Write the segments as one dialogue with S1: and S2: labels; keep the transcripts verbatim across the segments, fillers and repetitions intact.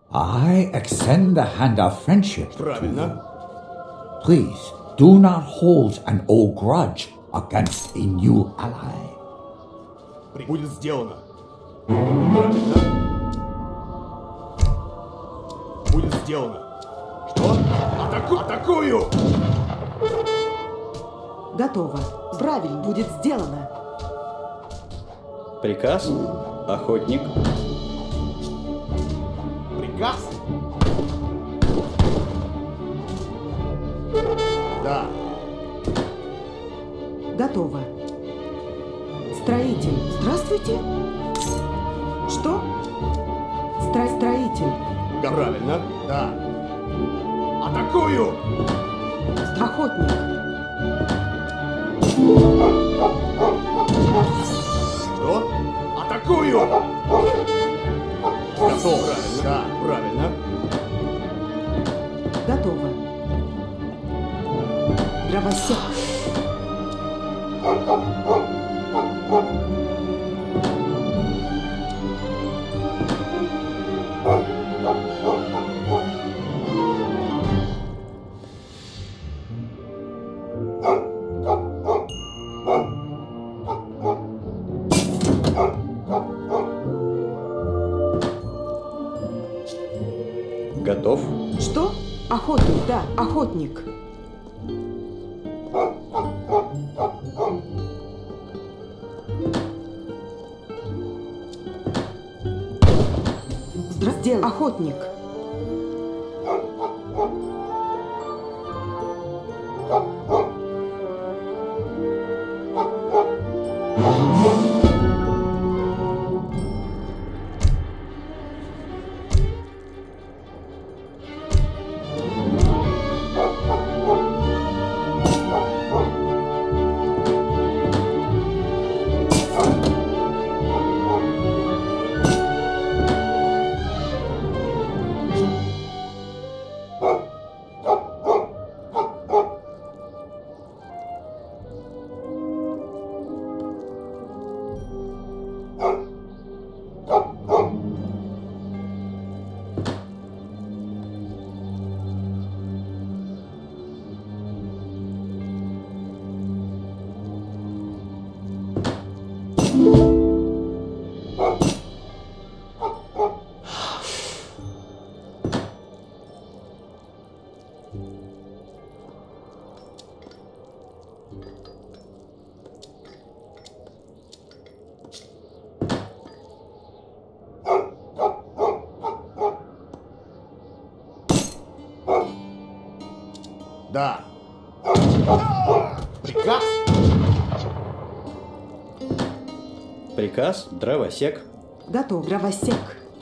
S1: I extend the hand of friendship.
S2: Правильно.
S1: Please, do not hold an old grudge against a new ally.
S2: Будет сделано. Правильно. Будет сделано. Что? Атаку... Атакую!
S3: Готово. Правильно, будет сделано.
S4: Приказ? Охотник.
S2: Приказ? Да.
S3: Готово. Строитель. Здравствуйте. Что? Стро... Строитель.
S2: Правильно. Да. Атакую!
S3: Охотник.
S2: Что? Атакую! Готов. Правильно. Да, правильно.
S3: Готово. Дровосек.
S4: Готов?
S3: Что? Охотник, да, охотник. Здравствуйте, охотник.
S2: Да. Приказ?
S4: Приказ? Дровосек.
S3: Готов. Дровосек.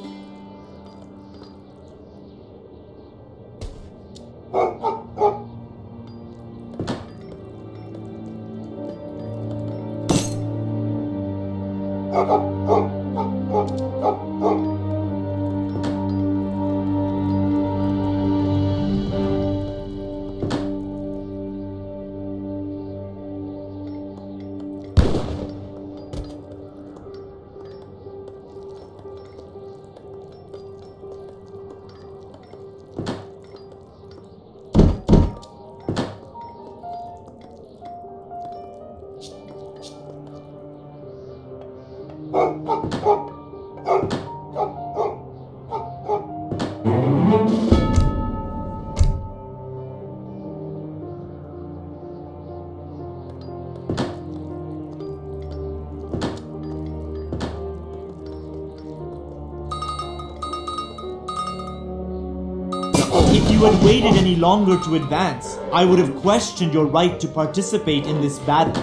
S5: If you had waited any longer to advance, I would have questioned your right to participate in this battle.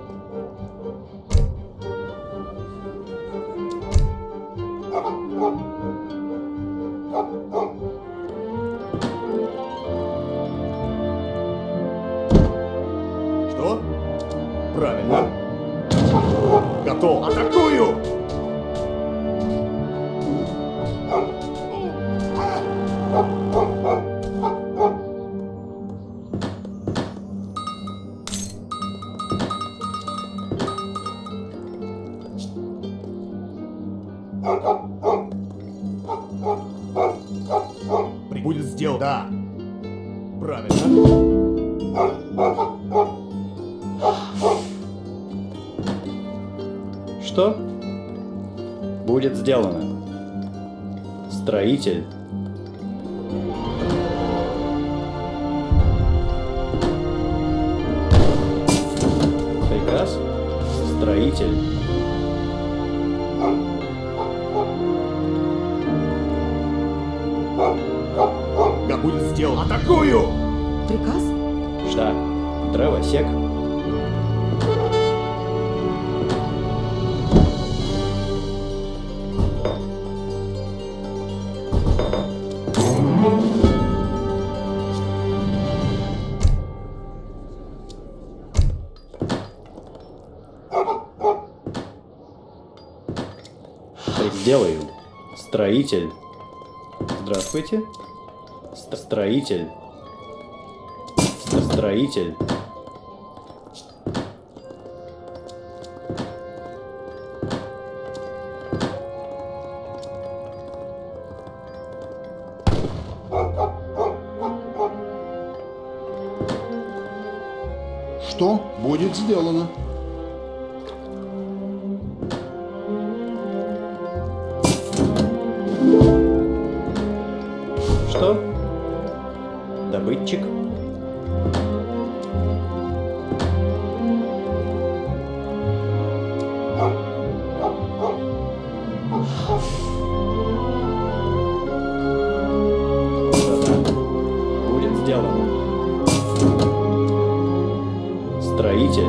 S2: Что? Правильно. Готов. Атакую! будет сделано. Да. Правильно.
S4: Что будет сделано? Строитель. Приказ. Строитель.
S2: Как будет сделано? Атакую!
S3: Приказ?
S4: Что? Дровосек. Сделаю. Строитель. Здравствуйте. Ст- Строитель. Ст- Строитель.
S6: Что будет сделано?
S4: Что? Добытчик. Да-да. Будет сделано. Строитель.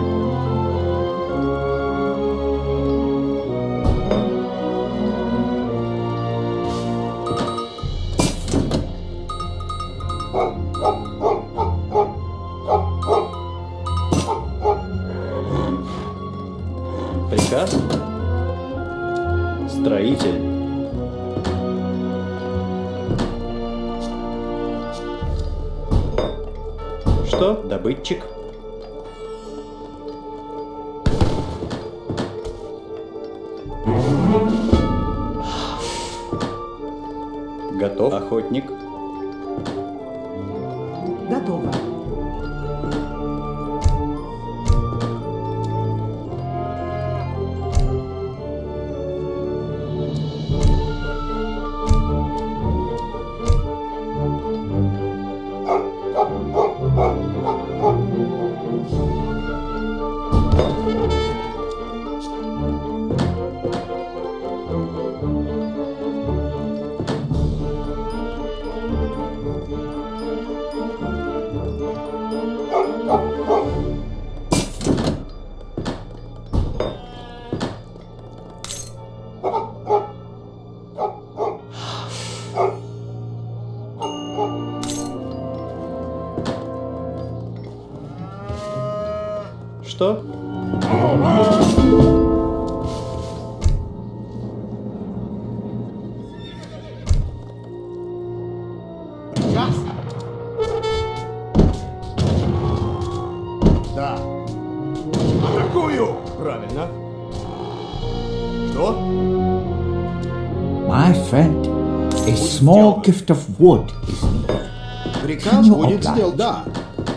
S4: Приказ. Строитель. Что? Добытчик. Готов. Охотник.
S3: Готово.
S4: Что?
S2: Приказ? Да. Атакую! Правильно. Что?
S1: My friend, a small gift of wood is needed.
S6: Приказ
S1: you
S6: будет
S1: oblige?
S6: сделан. Да.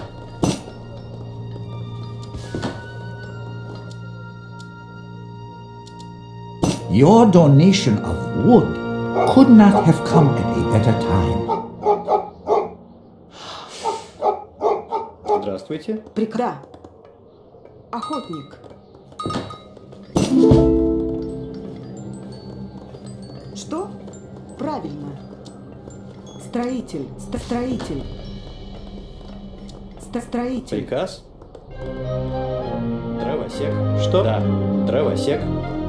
S1: Your donation of wood could not have come at a better time.
S4: Здравствуйте.
S3: Приказ. Да. Охотник. Что? Правильно. Строитель. Ст- Строитель. Ст- Строитель.
S4: Приказ. Дровосек. Что? Да. Дровосек.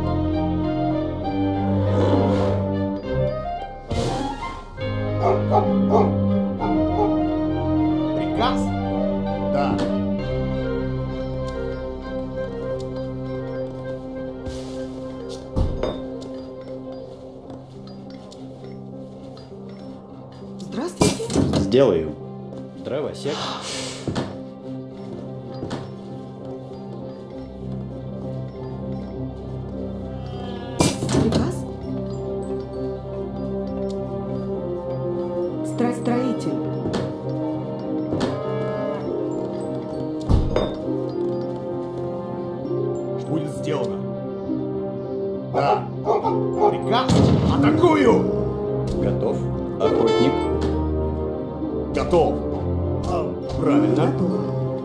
S2: Приказ? Да.
S3: Здравствуйте.
S4: Сделаю. Дровосек.
S3: Приказ? Стро- Строитель.
S2: Да. Приказ. Атакую!
S4: Готов. Охотник.
S2: Готов. Правильно.
S3: Готово.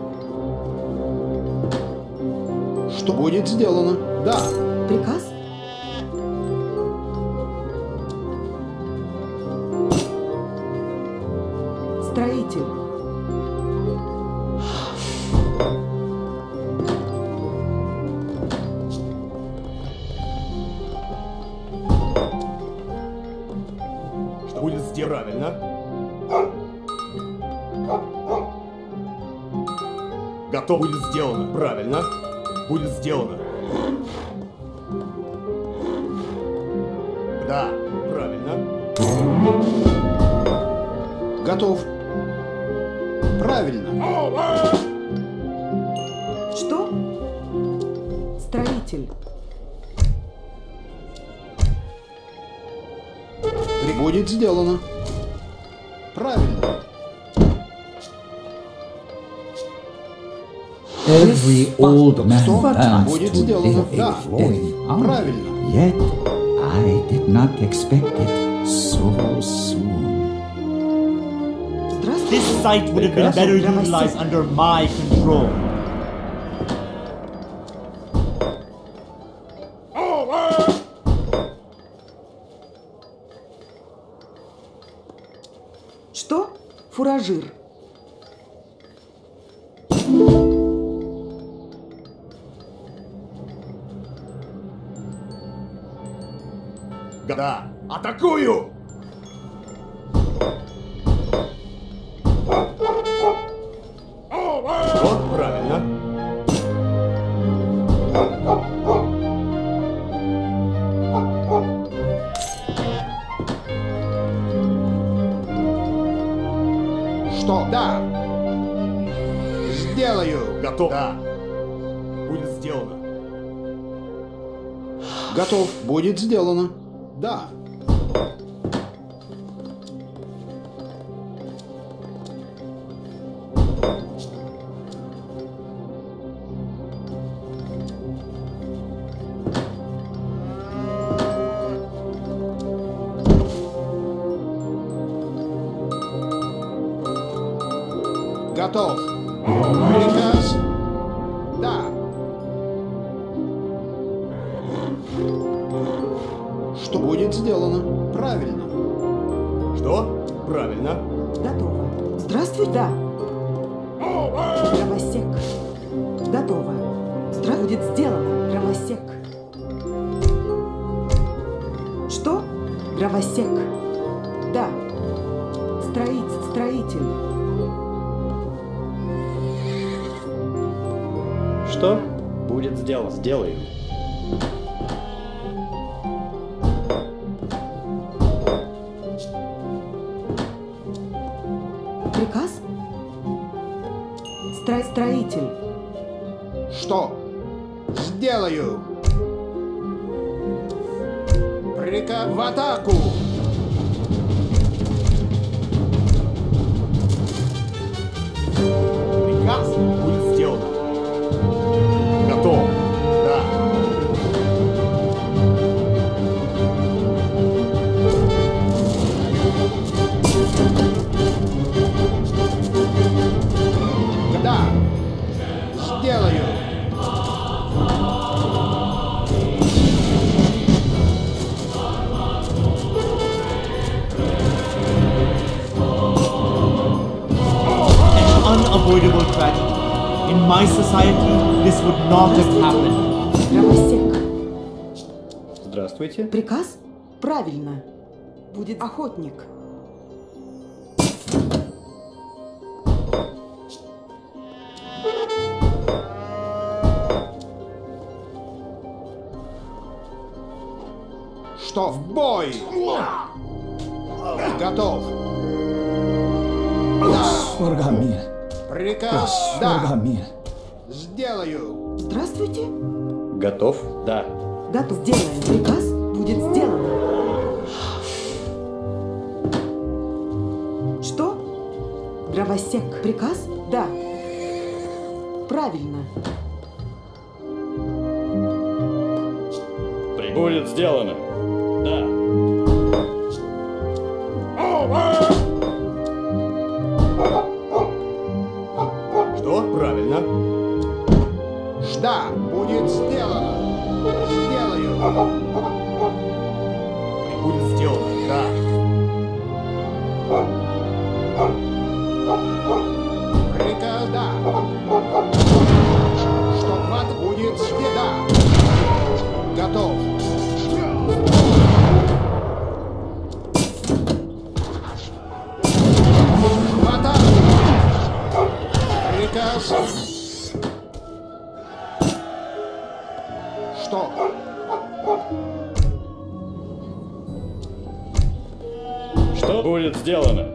S6: Что будет сделано? Да.
S3: Приказ? Строитель.
S2: Что будет сделано? Правильно. Готов. Будет сделано. Правильно. Будет сделано. Да. Правильно.
S6: Готов. Правильно.
S3: Что? Строитель.
S6: Будет сделано. Правильно.
S1: Every old man
S6: Что
S1: learns
S6: будет
S1: to
S6: сделано?
S1: live
S6: Да.
S1: a flowing army.
S6: Правильно.
S1: Yet I did not expect it so soon.
S3: Здравствуйте.
S5: This site would have been
S4: Приказ.
S5: better
S3: Прямо
S5: utilized
S3: сек-
S5: under my control.
S3: Что? Фуражир.
S2: Да. Атакую! Вот правильно.
S6: Что? Да. Сделаю.
S2: Готов. Да. Будет сделано.
S6: Готов. Будет сделано. Да. Готов. Приказ. Да. Что будет сделано? Правильно.
S2: Что? Правильно.
S3: Готово. Здравствуй, да. Дровосек. Готово. Здра будет сделано. Дровосек. Что? Дровосек. Да. Строитель. Строитель.
S4: Что будет сделано? Сделаю.
S3: Приказ? Стро строитель.
S6: Что? Сделаю. Приказ в атаку.
S2: Приказ будет сделано. Готов. Да.
S6: Да. Сделаю.
S5: Unavoidable tragedy. In my society, this would not have happened.
S3: Дровосек.
S4: Здравствуйте.
S3: Приказ? Правильно. Будет охотник.
S6: Что? В бой. Готов. Да.
S1: Соргамир.
S6: Приказ. Да.
S1: Соргамир.
S6: Сделаю.
S3: Здравствуйте.
S4: Готов? Да.
S3: Готов. Сделаем. Приказ будет сделано. Что? Дровосек. Приказ? Да. Правильно.
S4: Будет сделано. Да.
S2: Что? Правильно.
S6: Да, будет сделано. Сделаю.
S2: Будет сделано. Да.
S6: Приказ, да. Что хват будет сделано. Готов. Хвата. Приказ. Что?
S4: Что будет сделано?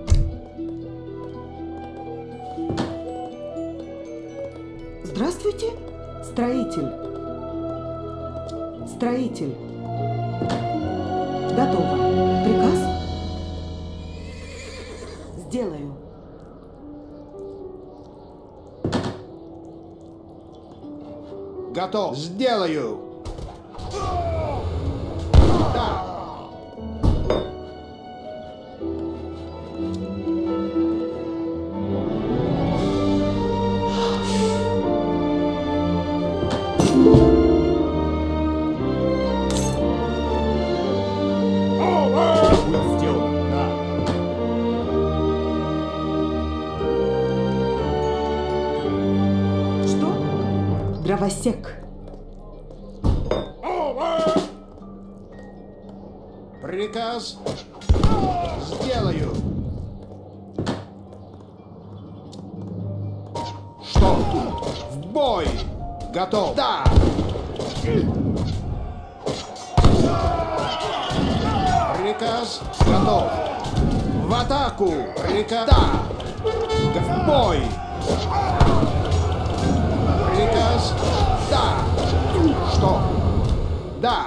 S3: Здравствуйте, строитель. Строитель. Готово. Приказ? Сделаю.
S6: Готов. Сделаю. Да.
S2: Будет сделано. Да.
S3: Что? Дровосек.
S6: Приказ. Сделаю. Что тут? В бой. Готов. Да. Приказ. Готов. В атаку. Приказ. Да. В бой. Приказ. Да. Что? Да.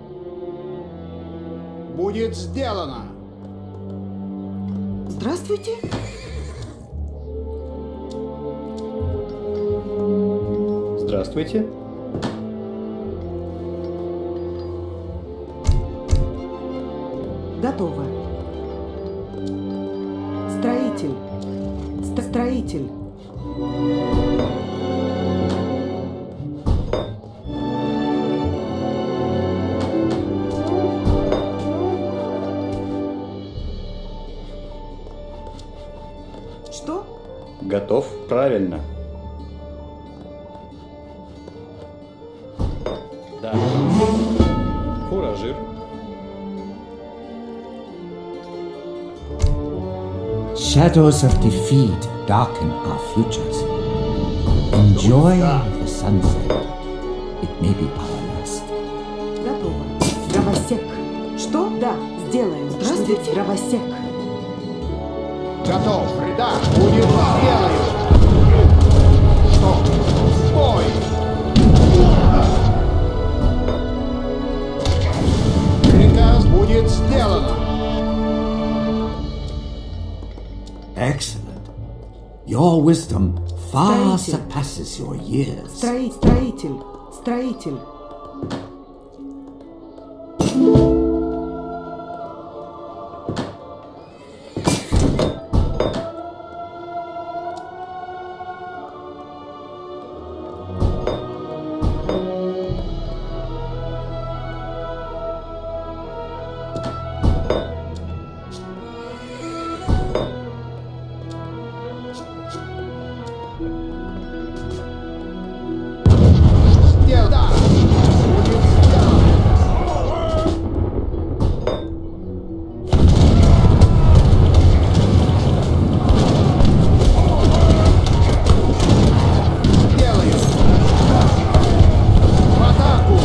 S6: Будет сделано.
S3: Здравствуйте.
S4: Здравствуйте.
S3: Готово. Строитель. Ст- Строитель. Что?
S4: Готов? Правильно. Да. Фуражир.
S1: Shadows of defeat darken our futures. Enjoy the sunset. It may be our last.
S3: Готово. Дровосек. Что? Да, сделаю. Здравствуйте, дровосек.
S6: Готов. Да. Будет сделаю. Что? В бой. Приказ будет сделано.
S1: Excellent. Your wisdom far
S3: Строитель.
S1: surpasses your years.
S3: Строи- Строитель. Строитель.
S6: Сдел- Да. Будет сделано. Делаю. В атаку.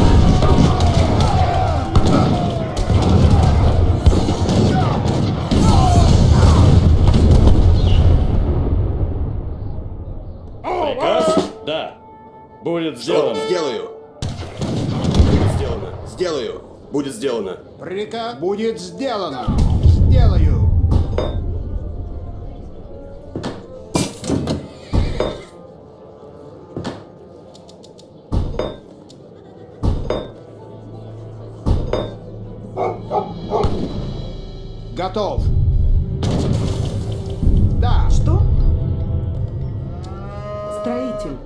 S4: Приказ? Да. Будет сделано.
S2: Сделаю. Будет сделано. Сделаю. Будет сделано.
S6: Приказ будет сделано. Сделаю. Готов. Да.
S3: Что? Строитель.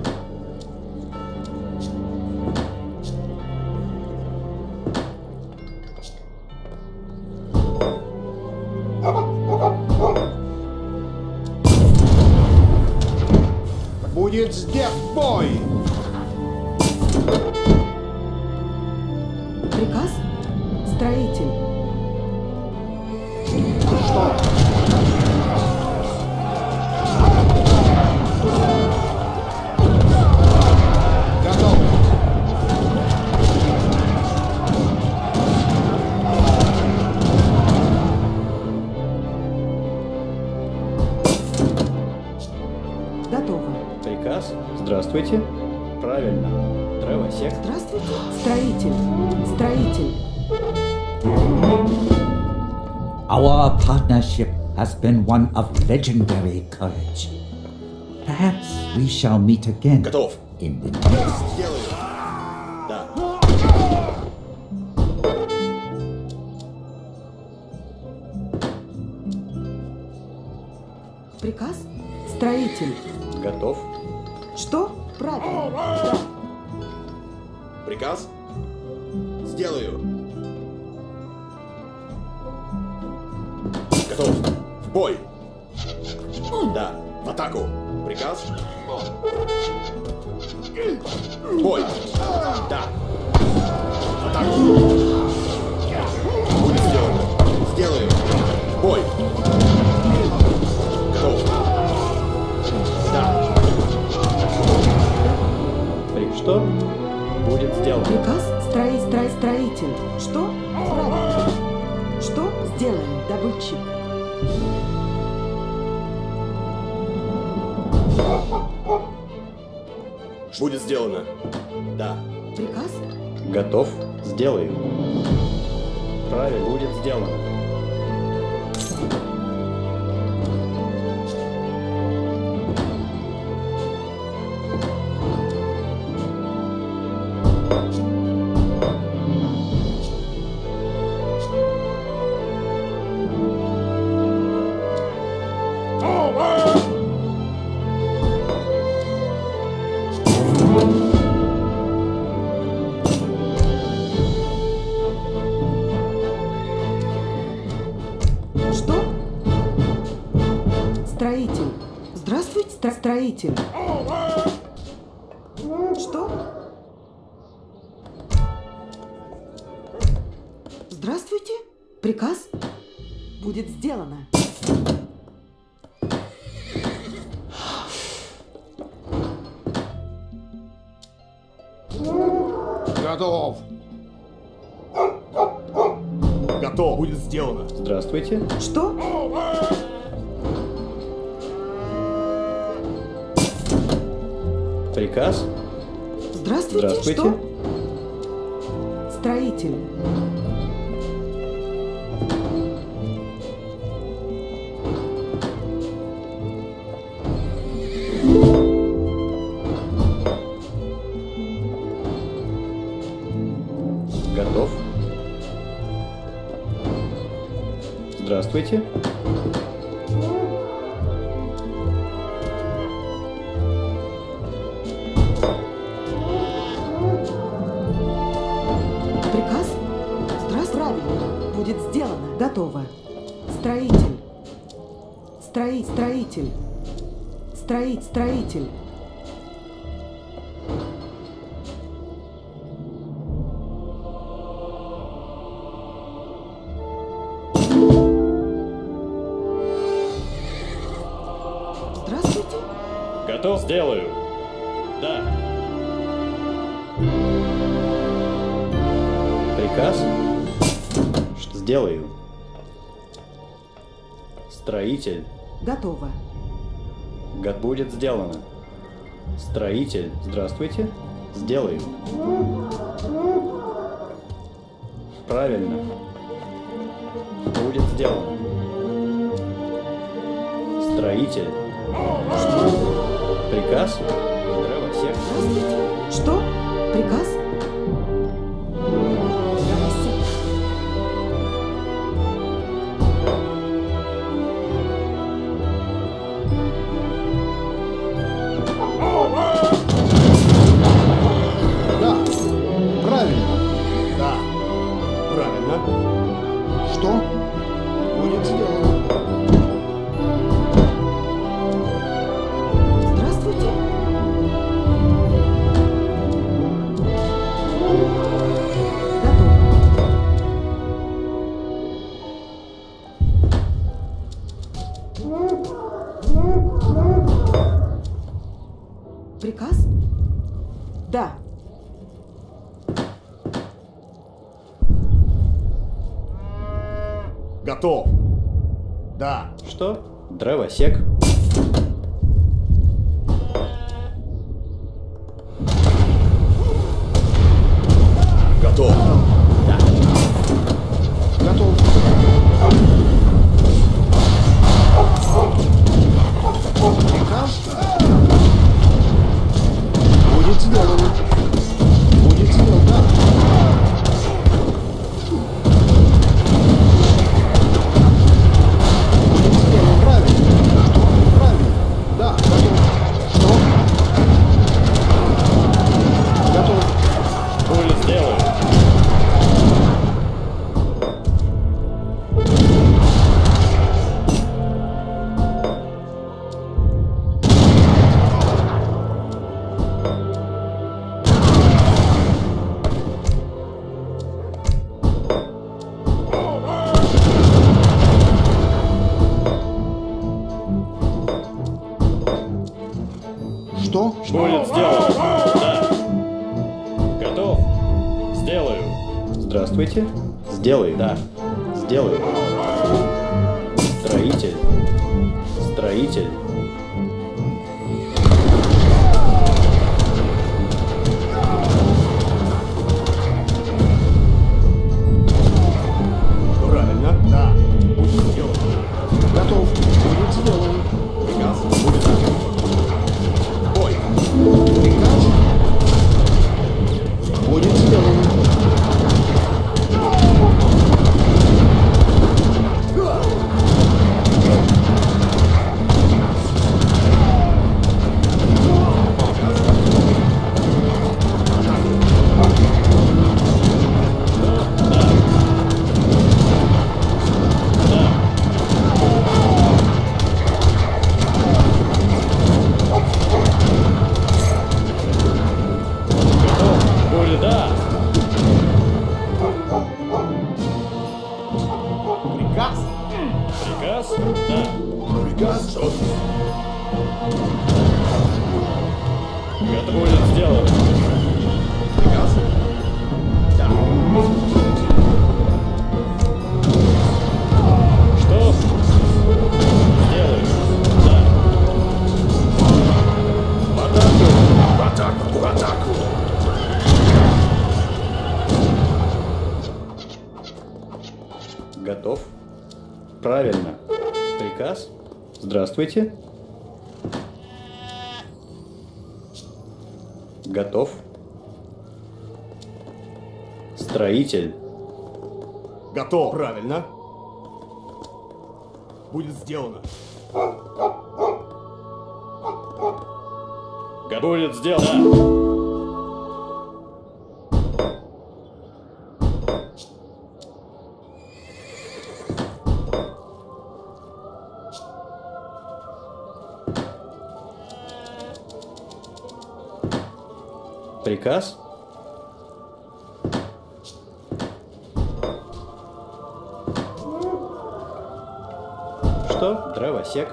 S6: Будет сделан бой.
S3: Приказ? Строитель.
S6: Что? Готов.
S3: Готово.
S4: Приказ? Здравствуйте. Правильно. Дровосек.
S3: Здравствуйте. Строитель. Строитель.
S1: Our partnership has been one of legendary courage. Perhaps we shall meet again
S2: Готов.
S1: in the next.
S2: Сделаю. Да.
S3: Приказ? Строитель.
S4: Готов.
S3: Что? Правильно. Да.
S2: Приказ? Сделаю. Готов. В бой. Да. В атаку. Приказ? В бой. Да. В атаку. Будет сделано. Сделаю. В бой. Готов. Да.
S4: При что? Будет сделано.
S3: Приказ? Строй, строй, строитель. Что? Правильно. Что? Сделаем, добытчик.
S2: Будет сделано. Да.
S3: Приказ?
S4: Готов. Сделаю. Правильно. Будет сделано.
S3: Что? Строитель. Здравствуйте, стро- строитель. Что? Здравствуйте. Приказ? Будет сделано.
S6: Готов.
S2: Готов. Будет сделано.
S4: Здравствуйте.
S3: Что?
S4: Приказ?
S3: Здравствуйте.
S4: Здравствуйте.
S3: Что? Строитель.
S4: Готов. Здравствуйте.
S3: Приказ? Здравствуйте. Правильно. Будет сделано. Готово. Строитель. Строить, строитель. Строить, строитель. Здравствуйте.
S4: Готов. Сделаю. Да. Приказ? Что сделаю? Строитель.
S3: Готово.
S4: Год будет сделано. Строитель. Здравствуйте. Сделаю. Правильно. Будет сделано. Строитель. Приказ? Дровосек.
S3: Здравствуйте. Что? Приказ? Дровосек.
S6: Правильно. Что? Будет сделано.
S3: Здравствуйте. Готов. Приказ? Да.
S6: Готов. Да.
S4: Что? Дровосек.
S2: Готов.
S4: Да.
S6: Готов. Приказ? Будет сделано. Будет сделано. Да. Будет сделано. Правильно. Что? Правильно. Да. Готов. Что? Готов.
S4: Будет сделано.
S6: Что?
S4: Будет сделано. Да. Готов. Сделаю. Здравствуйте. Сделай. Да. Сделай. Строитель. Строитель.
S6: Правильно. Да. Будет сделано. Готов. Будет сделано.
S2: Приказ будет сделан. Бой.
S6: Приказ? Будет сделано.
S4: Будет, да.
S5: Приказ?
S4: Приказ? Да.
S2: Приказ.
S4: Это будет сделано.
S2: Приказ. Да.
S4: Что? Сделаю. Да.
S2: В атаку. В атаку. В атаку.
S4: Готов. Правильно. Приказ. Здравствуйте. Готов. Строитель.
S6: Готов. Правильно. Будет сделано.
S4: Го- Будет сделано. Приказ? Что? Дровосек.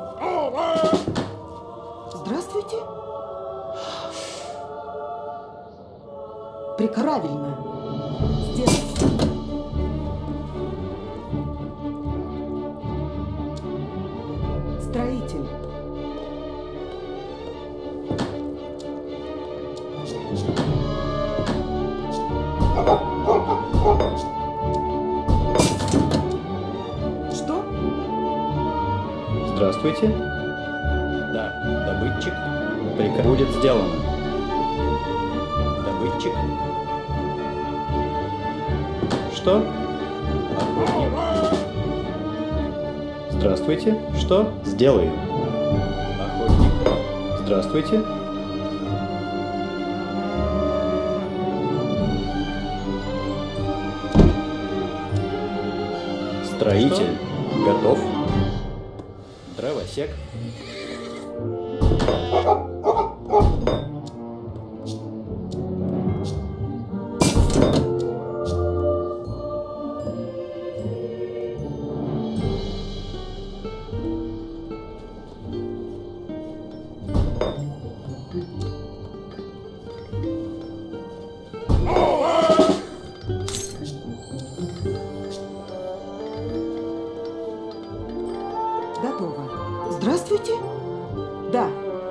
S3: Здравствуйте. Прик- Правильно. Сделай. Строитель. Что?
S4: Здравствуйте. Да, добытчик. Приказ будет сделано. Добытчик. Что? Охотник. Здравствуйте. Что? Сделаю. Охотник. Здравствуйте. Строитель. Готов. Дровосек.
S3: Готово. Здравствуйте. Да.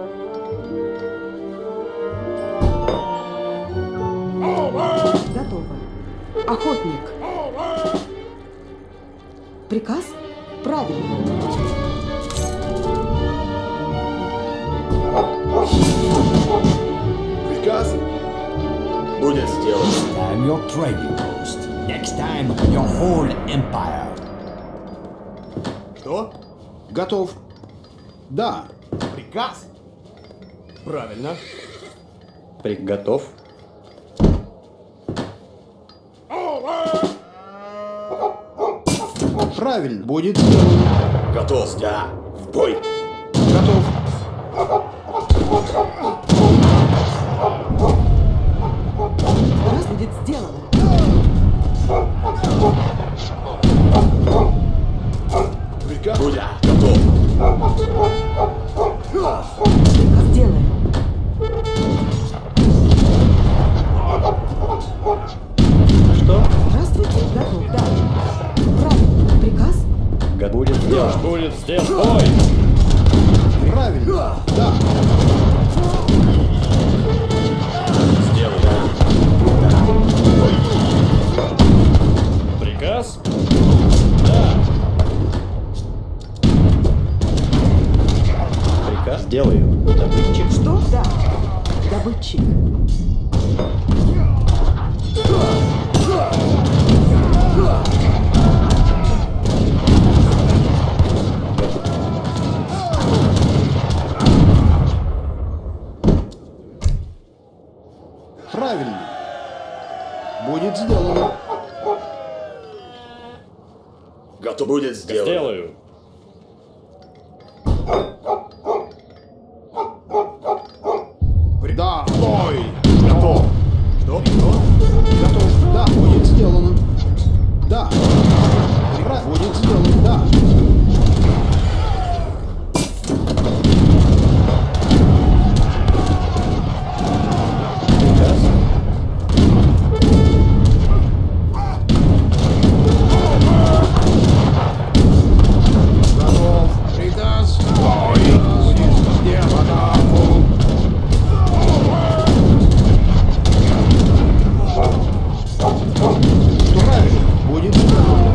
S3: Готово. Охотник. Приказ? Правильно.
S2: Приказ будет сделан.
S1: I'm your trading post. Next time, your whole empire.
S2: Что?
S6: Готов. Да.
S2: Приказ? Правильно.
S4: Прик готов.
S6: Правильно. Будет сделано.
S2: Готов. Да. В бой.
S6: Готов.
S3: Раз будет сделано.
S2: Приказ будет готов.
S3: Приказ сделаем.
S4: Что?
S3: Здравствуйте. Готов. Да. Правильно. Приказ?
S4: Го- Будет сделан. Будет сделан. Бой!
S6: Правильно. Да.
S2: Сделано.
S4: Приказ? Да. Приказ делаю. Добытчик.
S3: Что? Да. Добытчик.
S6: Правильно. Будет сделано.
S2: Готов. Будет сделано.
S4: Сделаю.
S6: Да. Бой.
S2: Готов. Что? Что?
S6: Готов. Да. Будет сделано. Да. Пра- Будет сделано. Да.
S4: Приказ?
S6: Готов. Приказ. Бой. Будет сделано. Правильно. Будет сделано.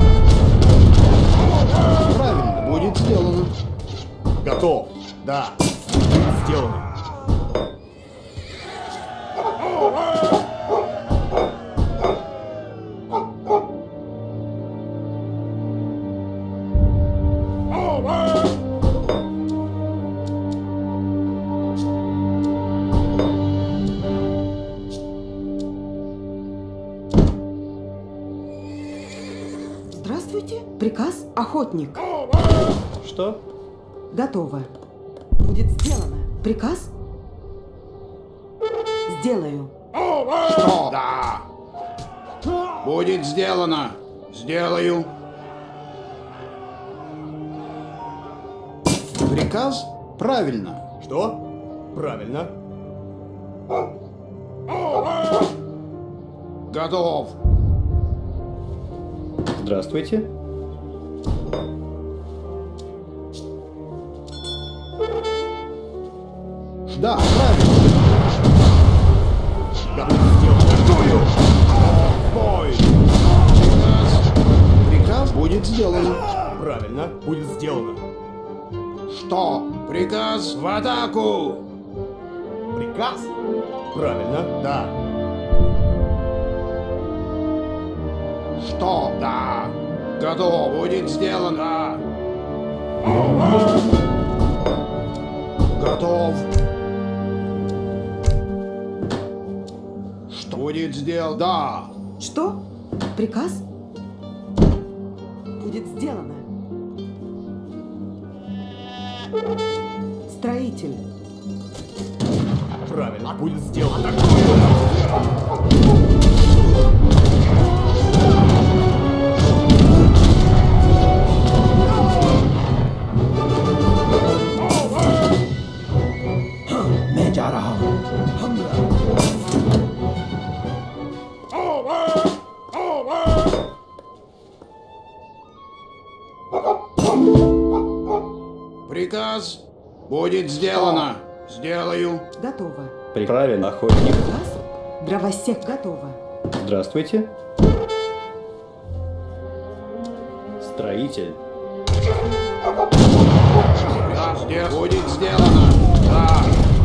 S6: Правильно. Будет сделано.
S2: Готов. Да. Будет сделано.
S3: Здравствуйте. Приказ? Охотник.
S4: Что?
S3: Готово. Будет сделано. Приказ? Сделаю.
S6: Что? Да. Будет сделано. Сделаю. Приказ? Правильно.
S2: Что? Правильно.
S6: Готов.
S4: Здравствуйте.
S6: Да, правильно.
S2: Да. Будет сделано. Готовлю.
S6: Бой. Приказ. Приказ будет сделано.
S2: Правильно. Будет сделано.
S6: Что? Приказ в атаку.
S2: Приказ? Правильно. Да.
S6: Что? Да. Готов. Будет сделано. Готов. Что будет сделано? Да.
S3: Что? Приказ? Будет сделано. Строитель.
S5: Правильно, будет сделано.
S6: Приказ будет сделано. Сделаю.
S3: Готово.
S4: Правильно, охотник.
S3: Приказ. Дровосек. Готово.
S4: Здравствуйте. Строитель.
S6: Приказ сдел- будет сделано. Да.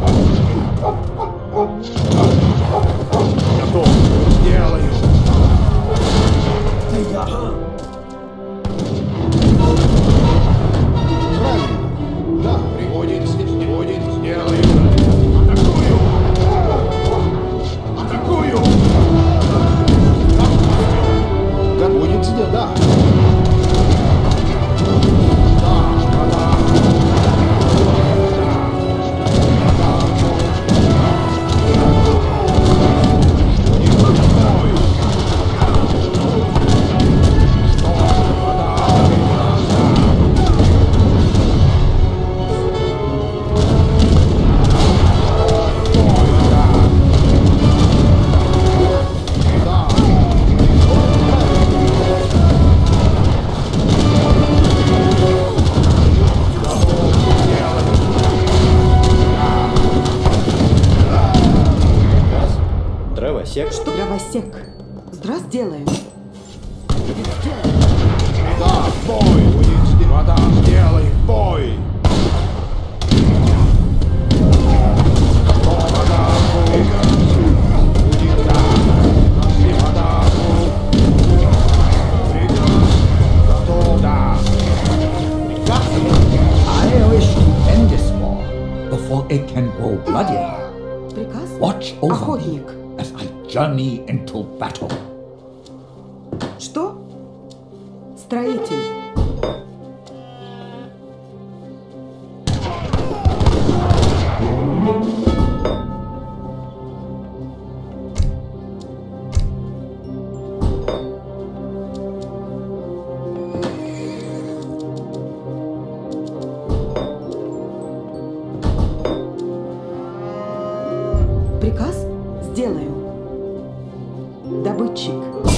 S5: Готов.
S6: Сделаю. Правильно. Да. Будет, сде- будет сделаю.
S5: Атакую! Атакую!
S6: Да, будет сделано. Да.
S4: Дровосек.
S3: Что? Дровосек. Здравствуй, сделаю. Будет сделано.
S6: Да, бой будет сделано. Да, сделай бой.
S1: I wish to end this war before it can grow bloodier.
S3: Приказ.
S1: Watch over
S3: Охотник.
S1: me as I journey into battle.
S3: Что? Строитель. Приказ. Сделаю. Добытчик.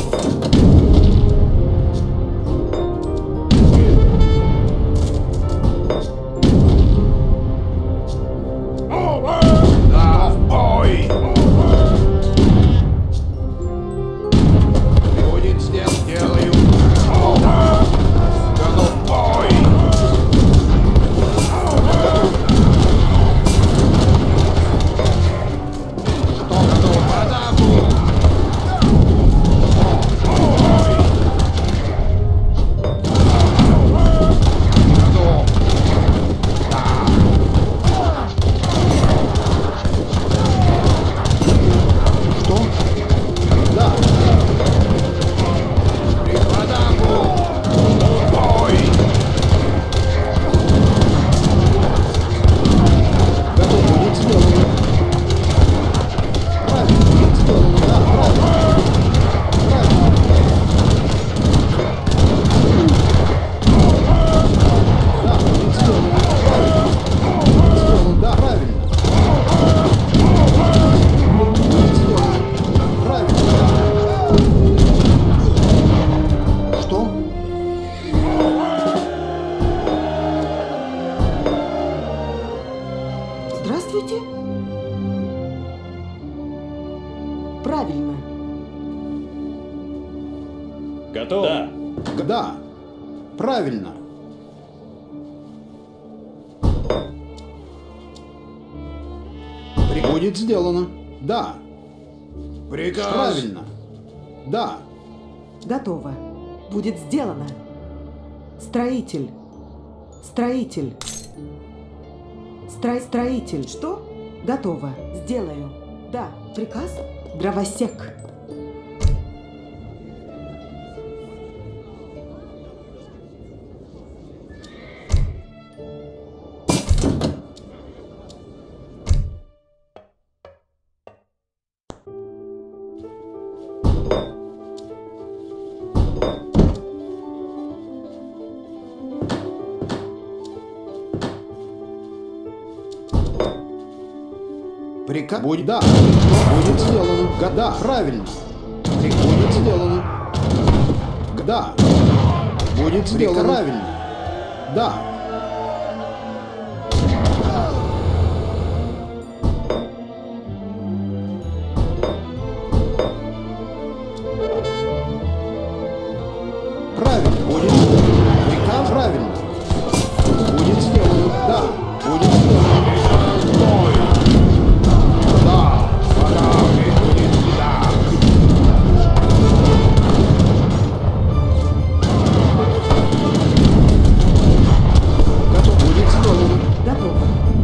S6: Да, в бой. Будет сделано. Сделаю. Готов в бой. Что готов в атаку? Готов. Что? Да. В атаку. Бой. Готов, будет сделано. Правильно, будет сделано. Да, правильно. Правильно. Да, будет сделано. Правильно. Будет сделано. Да, правильно. Будет сделано. Правильно. Что?
S3: Здравствуйте. Правильно.
S4: Готов. Да.
S6: Да. Правильно. При- Будет сделано. Да. Приказ. Правильно. Да.
S3: Готово. Будет сделано. Строитель. Строитель. Строй строитель. Что? Готово. Сделаю. Да. Приказ. Дровосек.
S6: Приказ. Будет. Да. Будет сделано. Га- Да, правильно. Приказ. Будет сделано. Г- Да. Будет сделано. Правильно. Да. Правильно. Будет. Приказ. Правильно. Будет сделано. Да. Будет сделано. Да. Подавлен. Будет сюда. Готов. Будет сделано.
S3: Готово.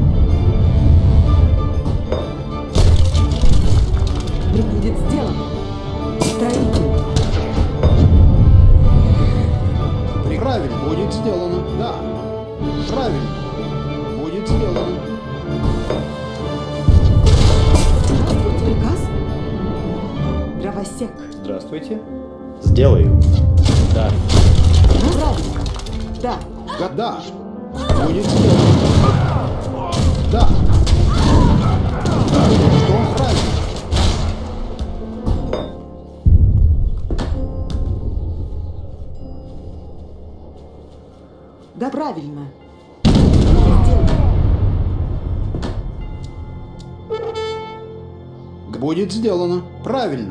S3: Будет сделано. Строитель.
S6: Правильно. Будет сделано. Да. Правильно. Будет сделано.
S3: Приказ. Дровосек.
S4: Здравствуйте. Сделаю. Да.
S3: Правильно. Да.
S6: Га- Да. Будет сделано. Да. Что? Правильно.
S3: Да, правильно. Сделано.
S6: Г- Будет сделано. Правильно.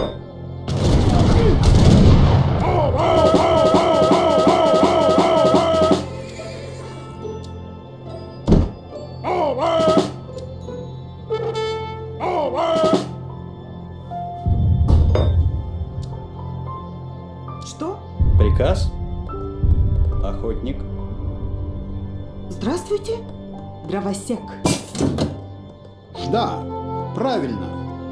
S3: Что?
S4: Приказ. Охотник.
S3: Здравствуйте. Дровосек.
S6: Да. Правильно.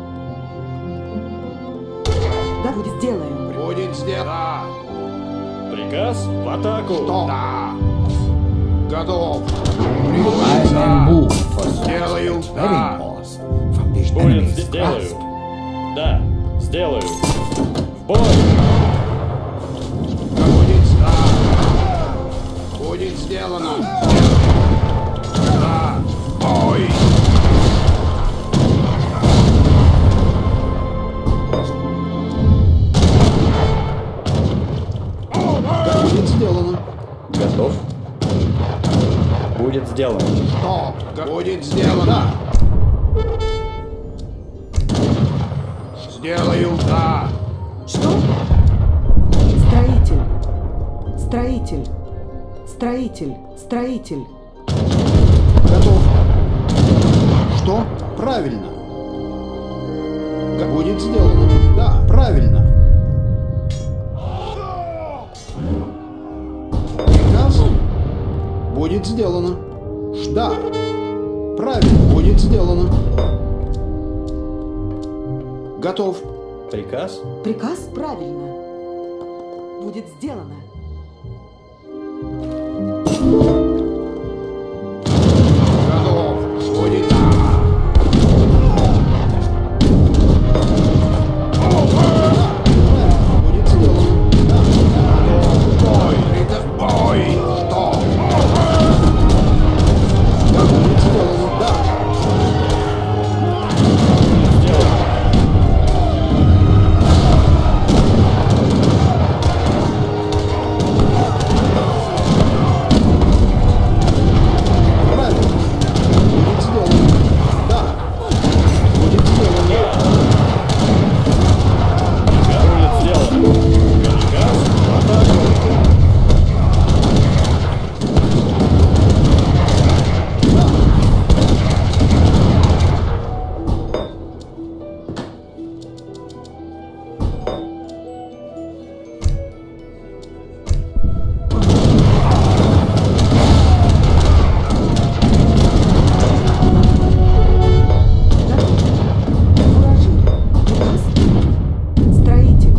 S3: Да, будет сделаем.
S6: Будет сделано.
S4: Приказ в атаку.
S6: Что? Да. Готов.
S1: I may move for
S6: Сделаю.
S1: such
S6: Да.
S1: very post from the
S4: Будет
S1: enemy's
S4: сделаю.
S1: grasp.
S4: Да. Сделаю. В бой.
S6: Будет сделано. Будет сделано. Да. Ой. Да, будет сделано.
S4: Готов. Будет сделано.
S6: Что? Га- Будет сделано. Сделаю. Да.
S3: Что? Строитель. Строитель. Строитель. Строитель.
S6: Готов. Что? Правильно. Га- Будет сделано. Да, правильно. Приказ. Будет сделано. Ш- Да. Правильно. Будет сделано. Готов.
S4: Приказ.
S3: Приказ? Правильно. Будет сделано.
S6: Готов. Будет. Да. Правильно. Будет сделано. Да. Бой. Приказ. Бой. Что? Да, будет сделано. Да. Правильно. Будет сделано. Да. Будет сделано.
S4: Будет сделано. Приказ в атаку.
S3: Уложили. Приказ. Строитель.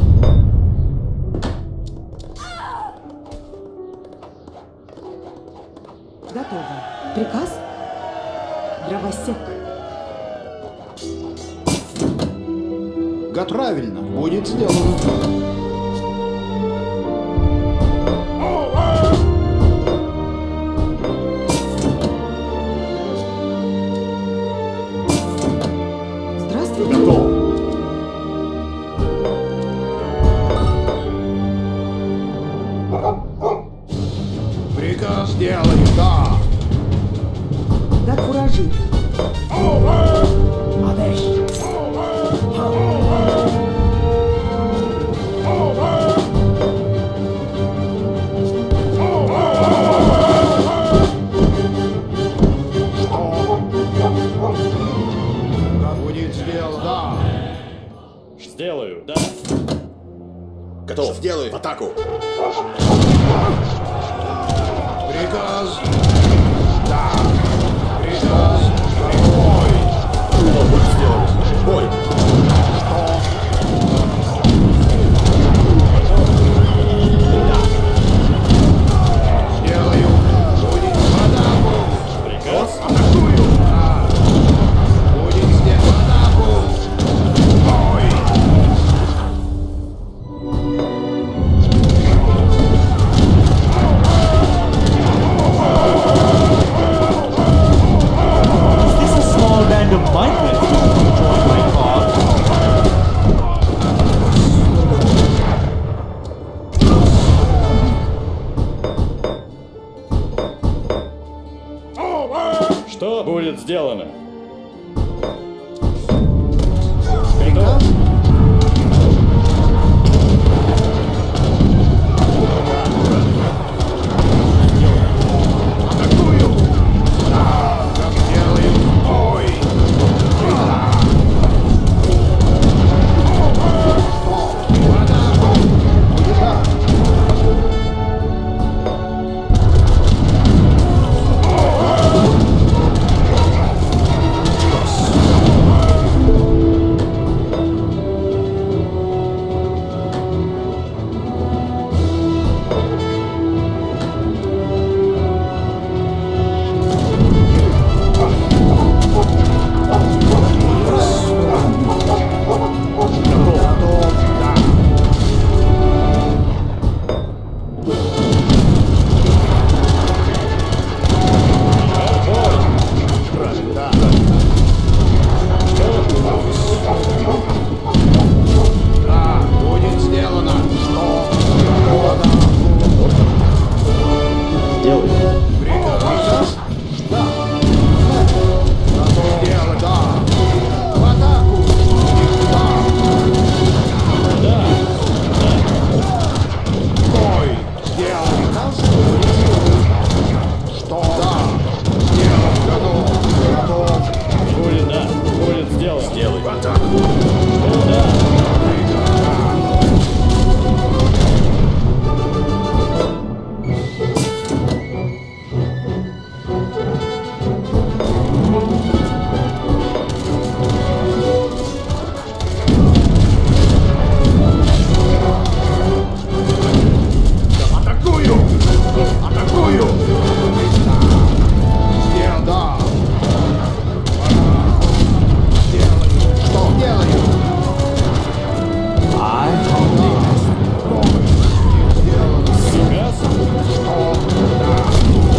S3: Готово. Приказ. Дровосек.
S6: Га- Правильно. Будет сделано. Приказ делаю, да.
S3: Да, куражи.
S6: Как будет сделано, да.
S4: Сделаю, да.
S2: Готов. Сделаю. В атаку.
S6: Приказ. Да. Приказ. Бой.
S2: Что будет сделано? Бой.
S6: Сделаю. Будет в атаку.
S4: Приказ.
S6: Атакую. Да. Будет сделано в атаку. Бой.
S5: Is this a small band of migrants wishing to join my cause?
S4: Что будет сделано? Готов.
S6: Атакую. Да. Как делаем. Бой. Да. В атаку. Будет да. Готов. Да. Правильно, да. Да, будет сделано. Что?
S4: Сделаю.
S6: Приказ. Да. Готов делать, да. В атаку. Да.
S4: Да.
S6: Бой. Сделан. Что? Да. Сделан. Готов. Готов.
S4: Будет, да. Будет сделано.
S2: Сделай.
S6: В атаку.
S4: Да.
S6: Атакую. Атакую. Да. Сделал, да. В атаку. Делаю. Что делаю?
S1: I only
S6: Сделано.
S4: Приказ.
S6: Что? Да.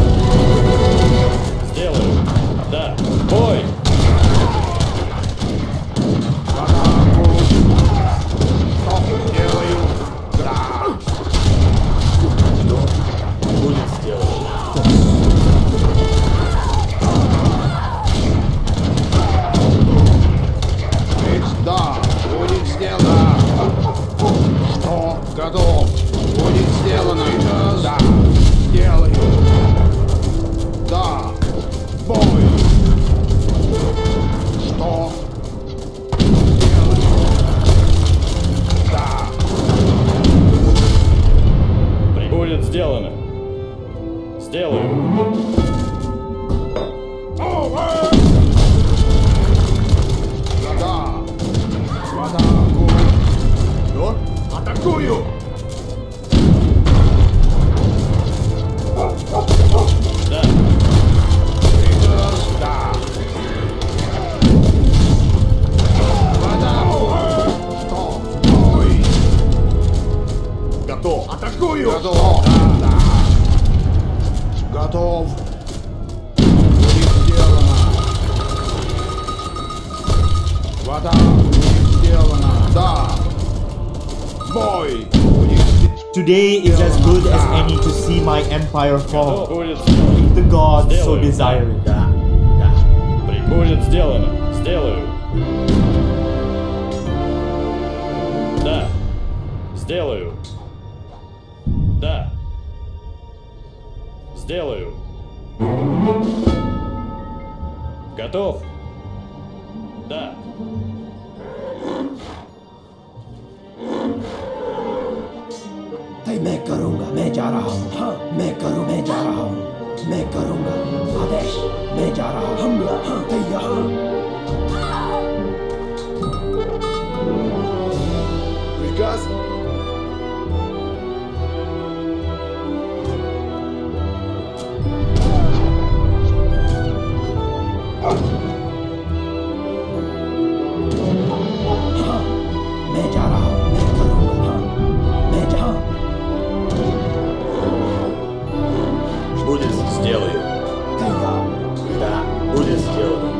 S4: Сделаю. Да. Бой.
S6: В атаку. Что делаю? Да.
S2: Будет сделано.
S6: Ведь да, будет сделано. Что? Готов. Будет сделано. Да. Сделаю. Да. Бой. Что? Сделаю. Да.
S4: Будет сделано. Сделаю.
S6: Да-да. В атаку.
S2: Что?
S6: Атакую.
S4: Да.
S6: Приказ. Да. В атаку. Что? Бой.
S2: Готов.
S6: Атакую. Готов. Да, да. Готов. Будет сделано. В атаку. Будет сделано. Да. Бой. Будет сделано.
S5: Today is as good as any to see my empire fall,
S4: Будет
S5: if the gods so
S4: Сделаю.
S5: desire it.
S2: Да, да.
S4: При- Будет сделано. Сделаю. Да. Сделаю. Да. Сделаю. Готов? Да.
S7: मैं करूंगा मैं जा रहा हूँ हाँ मैं करूँ मैं जा रहा हूँ मैं करूंगा आदेश मैं जा रहा हूँ हमला हाँ तैयार
S2: Приказ?
S7: हाँ मैं जा रहा हूँ मैं करूंगा हाँ मैं जा
S2: Будет сделаю.
S7: तैयार
S2: Да, будет сделано.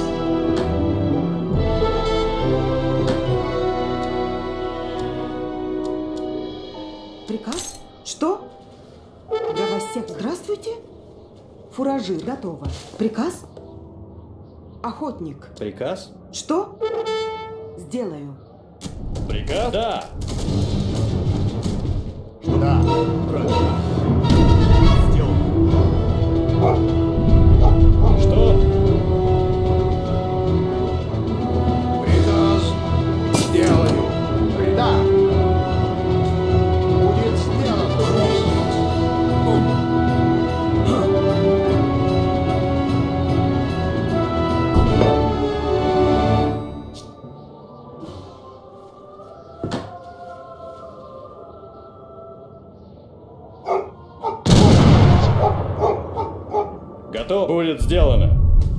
S3: Приказ? Что? Для вас всех здравствуйте? Фуражир готово. Приказ? Охотник.
S4: Приказ?
S3: Что? Сделаю.
S4: Приказ? Да.
S2: Да, правильно. Сделано.
S4: Что?
S6: Приказ. Сделаю. Да. Будет сделано.
S4: Готов? Будет сделано.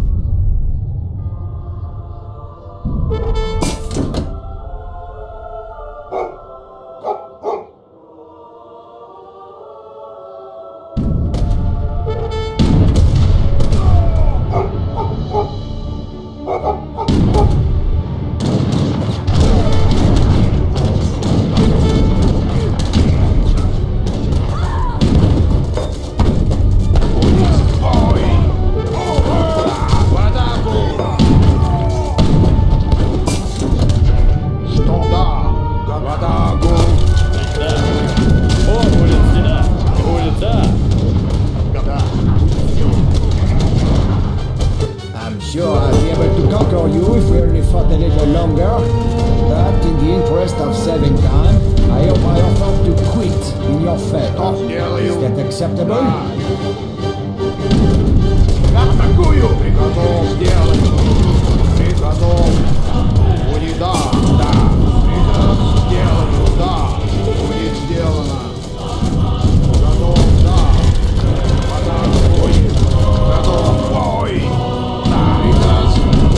S1: Sure, I'll be able to conquer you if we only fought a little longer. But in the interest of saving time, I hope I offer to quit in your favor. Is that acceptable?
S6: Атакую! Приготов сделать. Приготов. Будет да, да. Приказ сделаю, да. Будет сделано. Готов, да. Атака будет. Готов бой. Да, приказ.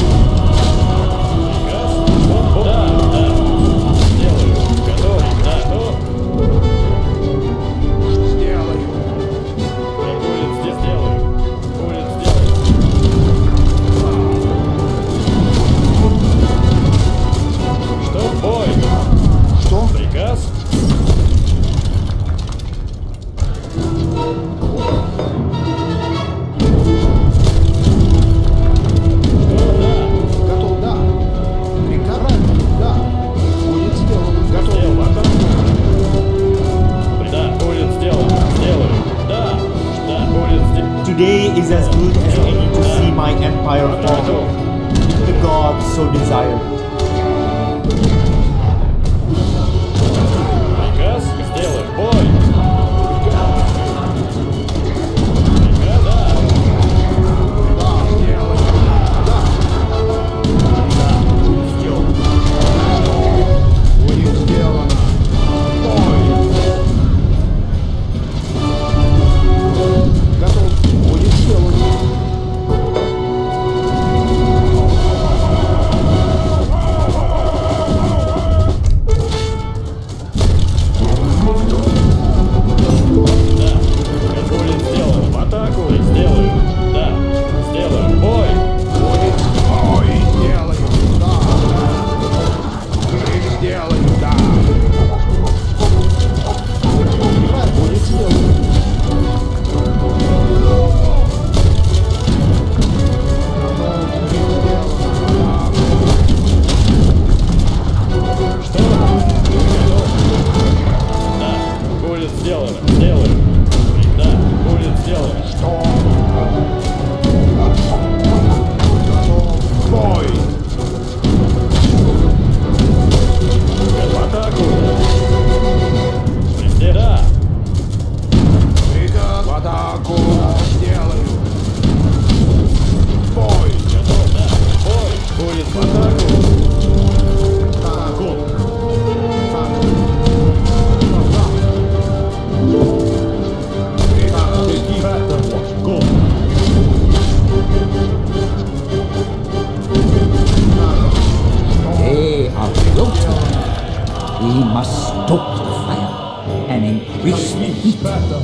S4: Да, да. Сделаю. Готов. Да, готов.
S6: Сделаю.
S4: Будет здесь сделаю. Будет сделано. Что? Бой.
S6: Что?
S4: Приказ?
S6: Готов, да. Приказ, да. Будет сделано. Готов.
S4: Сделано. Да, будет сделано. Сделаю. Да. Да, будет сделано.
S5: Today is as good as any to see my empire fall,
S4: Готов.
S5: if the gods so desire it.
S4: Приказ? Сделаю. Бой. Приказ? Да.
S6: Да, сделаю. Да. Будет сделано. Бой. Готов. Будет сделано.
S4: сделано, сделано. Да, будет сделано. Что?
S2: Бой!
S4: В атаку! Да.
S2: Приказ в атаку! Сделаю! Бой!
S4: Готов, да. Бой! Будет в атаку!
S6: Атаку!
S4: Go!
S1: They are floating. We must stoke the fire and increase the heat.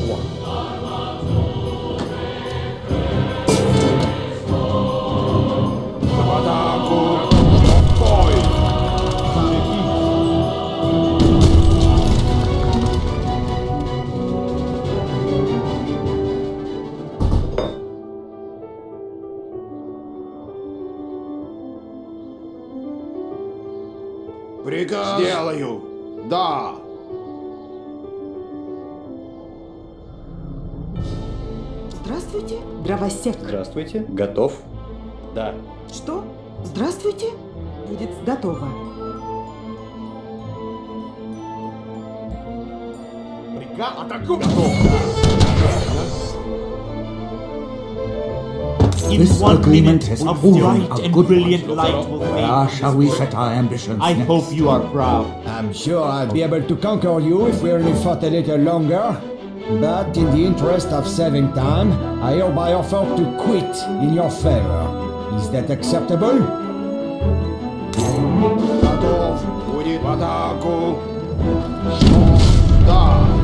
S2: В атаку! Бой! Приказ! Сделаю!
S6: Да!
S3: Здравствуйте, дровосек.
S8: Здравствуйте. Готов?
S4: Да.
S3: Что? Здравствуйте? Будет готово.
S2: Приказ! Атаку!
S5: In
S1: This
S5: one
S1: agreement
S5: minute
S1: has
S5: of
S1: proven
S5: bright
S1: a
S5: and
S1: good
S5: brilliant
S1: one.
S5: light will
S1: Where
S5: fade.
S1: shall we set our ambitions
S5: I
S1: next?
S5: hope you are proud.
S1: I'm sure I'll be able to conquer you if we only fought a little longer. But in the interest of saving time, I hereby offer to quit in your favor. Is that acceptable?
S2: Готов! Будет в атаку! Что? Да!